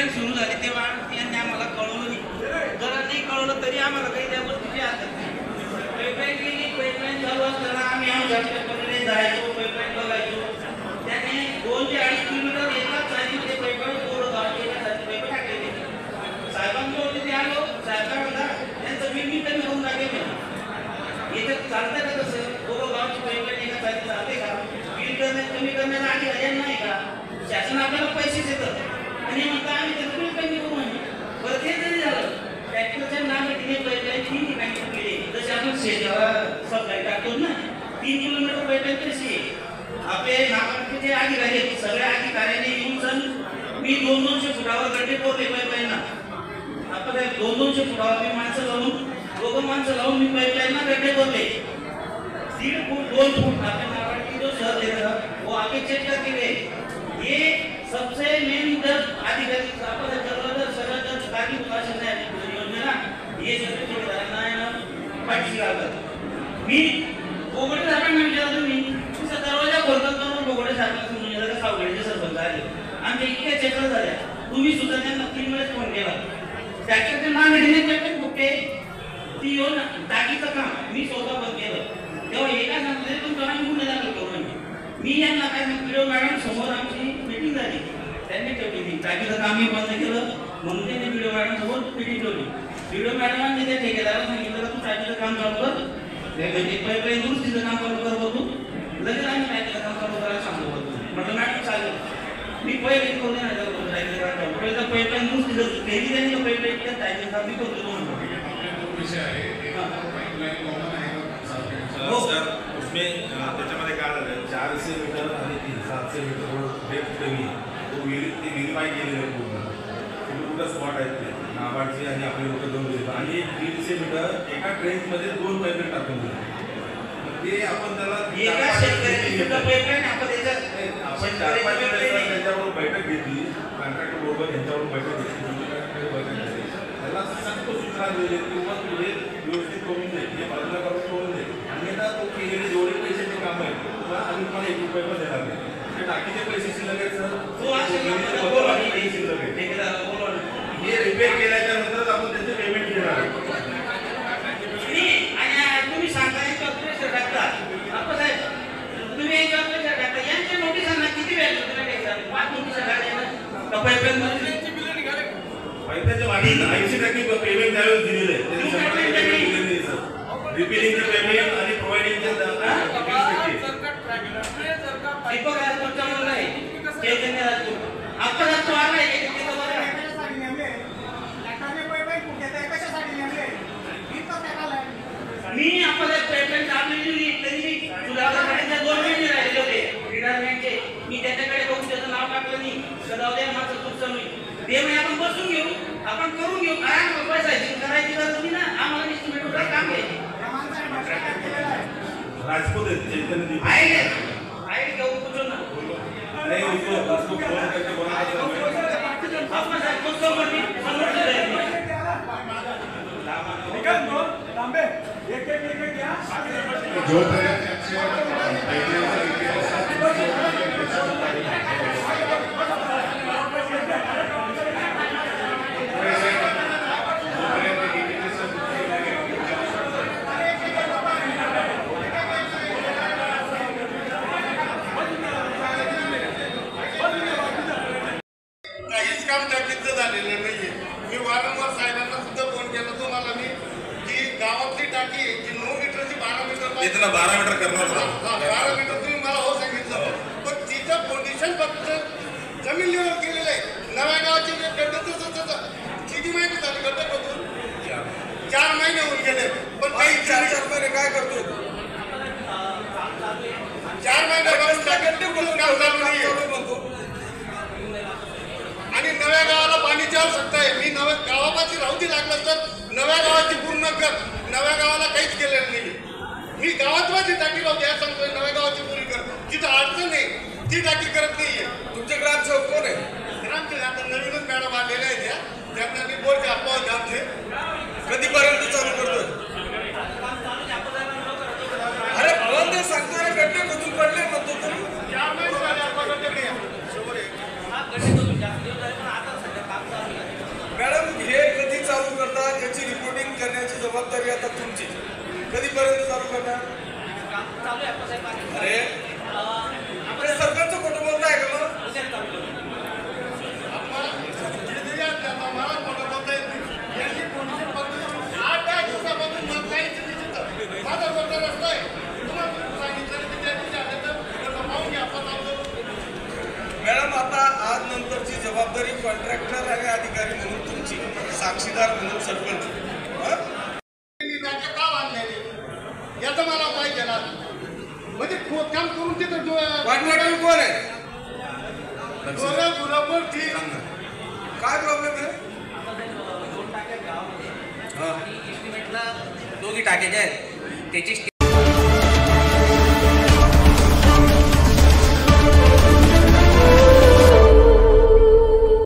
Pipeline सुरू झाली तेव्हा यांनी आम्हाला कळवलं नाही. जरा नाही कळवलं तरी आम्हाला काही त्या गोष्टीची आदत नाही. पाईपलाईन केली, पाईपलाईन चालू असताना आम्ही आमच्या पद्धतीने जायचो, पाईपलाईन बघायचो. त्याने 2 ते 2.5 किलोमीटर एकाच साईडमध्ये पाईपलाईन पूर्ण गावाची एकासाठी पाईप टाकलेली. साहेबांजवळ तिथे आलो, साहेबांना त्यांचं बिल कमी होऊन टाकेल. इथं चालतं का तसं? पूर्ण गावाची पाईपलाईन एका साईड चालते का? बिल कमी करण्याचा अधिकार नाही का? शासन आपल्याला पैसे देतं आणि म्हणता आम्ही त्याचं बिल कमी करू म्हणजे. बरं ते जरी झालं, ट्रॅक्टरच्या नावाने तिने पाईपलाईन 3 ठिकाणी केली. जसे आपण शेताला सप्लाय टाकतो ना, 3 किलोमीटर पाईपलाईन कशी आहे. आपले नागरिक जे अधिकारी आहेत सगळ्या अधिकाऱ्यांनी येऊन सण मी 200 फुटावर गड्डे पोरले पाईपलाईनला. आपण 200 फुटावर मी माणसं लावून 2 माणसं लावून मी पाईपलाईनला गड्डे पोरले. 3 फूट 2 फूट आपल्या नावाने जो सर देता वो आगे चेक करके गए. ये सबसे मेन जब अधिकारी आपण जर सगळं ताकि भाषण आहे योजना ये सगळे ठेकेदारांना आहे ना पाठीशी लागतात. मी बोगडे साहेबांना विचारलं तुम्ही तुमचा दरवाजा खोलतात करून बोगडे साहेबांना समजून येतं का सावगडीचे सरपंच आले आमच्या इतक्या चेकल झाल्या. तुम्ही सुद्धा त्यांना 3 वेळेस फोन केला. ट्रॅक्टरच्या नाव घेणे ट्रॅक्टर कुठे ती येऊन टाकीचं काम मी स्वतः बंद केलं. तेव्हा एका सांगले तुमचं आम्ही गुन्हे दाखल करू. मी यांना काय सांगितलं मॅडम समोर आमची मीटिंग झाली त्यांनी ठेवली ती टाकीचं काम मी बंद केलं म्हणून त्यांनी व्हिडिओ मॅडम समोर मीटिंग ठेवली. व्हिडिओ मॅडमांनी त्या ठेकेदाराला सांगितलं तू टाकीचं काम चालू कर पाईपलाईन दुरुस्तीचं काम चालू कर बघू लगेच आम्ही टाकीचं काम चालू करायला सांगू बघू म्हटलं मॅडम चालेल. मी पाईपलाईन करून टाकीचं पाईपलाईन दुरुस्ती केली त्यांनी पाईपलाईन टाकीचं काम मी करतो म्हणतो. हो सर उसमें त्याच्यामध्ये काय झालं 400 मीटर आणि 700 मीटर डेप्थ कमी तो व्हेरीफाय केलेलं आहे पूर्ण कुठं स्पॉट आहेत ते नाबार्डचे आणि आपले लोक 2 व्हेरीफाय आणि 150 मीटर एका ट्रेनमध्ये 2 पाईपलाईन टाकून दिले. ते आपण त्याला आपण 4-5 वेळेस त्यांच्याबरोबर बैठक घेतली कॉन्ट्रॅक्टर बरोबर यांच्याबरोबर बैठक घेतली. त्याला सक्त सूचना दिली किंवा तुझे व्यवस्थित करून दे हे बाजूला करून दे आणि तो केलेले जेवढे पैशाचे काम आहे तुला आम्ही तुम्हाला 1 रुपये पण देणार नाही. ते टाकीचे पैसे शिल्लक आहेत सर शिल्लक आहे. हे रिपेअर केल्याच्या नंतरच आपण त्याचे पेमेंट घेणार आहे. तुम्ही सांगता टाकता साहेब तुम्ही एक टाकता यांच्या नोटिसांना किती वेळ 5 नोटिसा काढल्या पैशाच्या मागे 80% पेमेंट त्यावेळेस दिलेलं आहे. रिपेअरिंगचं पेमेंट आणि प्रोव्हाइडिंगचं मी आपल्याला पेमेंट आपली तरी सुधारण्याच्या 2 महिने राहिले होते रिटायरमेंटचे. मी त्याच्याकडे बघून त्याचं नाव टाकलं नाही सदावद्या माझं चूक नाही ते म्हणजे आपण बसून घेऊ आपण करून घेऊ काय पैसा करायची गरज नाही ना. आम्हाला इस्टिमेट काम आहे राजपूत चैतन्य आहे घेऊ कुठं ना नाही उसको फोन करके बोला आपण साहेब कसं म्हणली काम टाकीचं झालेलं नाहीये. मी वारंवार साहेबांना सुद्धा फोन केला तुम्हाला मी की गावातली टाकी जी 9 मीटरची 12 मीटर इथला 12 मीटर करणार 12 मीटर तुम्ही मला हो सांगितलं पण तिचं पोझिशन फक्त जमीन लेवल केलेलं आहे. नव्या गावाची गड्डे किती महिने झाले गड्डे बघून 4 महिने होऊन गेले पण काही 4 महिने काय करतो 4 महिने गड्डे बोलून काम चालू नाहीये आणि नव्या गावाला पाण्याची आवश्यकता आहे. मी नव्या गावापाशी राहूची लागलं तर नव्या गावाची पूर्ण कर नव्या गावाला काहीच केलेलं नाही. मी गावात माझी टाकी लावते या सांगतोय नव्या गावाची पुरी कर जिथं अडचण आहे ती टाकी करत नाहीये. तुमचे ग्रामसेवक कोण आहे? ग्रामसेवक आता नवीनच मॅडम आलेल्या आहेत त्यांना मी बोलते अप्पा ग्रामचे कधीपर्यंत चालू करतोय. अरे बंद सांगतो गड्डे कुठून पडले म्हणतो तुम्ही 4 महिने झाले आपण गड्डे कधीपर्यंत चालू करणार? अरे आपल्या सरकारचं खोटं बोलताय का मग? मला खोटं बोलता येत नाही. यांची कोणती पद्धत 8-10 दिवसापासून मला काहीच दिसत माझा मोठा रस्ता आहे. तुम्हाला सांगितलं की त्या दिवशी आले तर पाहून घ्या आपण मॅडम आता आज नंतरची जबाबदारी कॉन्ट्रॅक्टर आहे अधिकारी म्हणून तुमची, साक्षीदार म्हणून सरपंच. का बांधलेले याचं मला पाहिजे ना. म्हणजे काम करून तिथं कॉन्ट्रॅक्टर कोण आहे? बरोबर ठीक. काय प्रॉब्लेम आहे? दोघी टाक्याच्या आहेत त्याची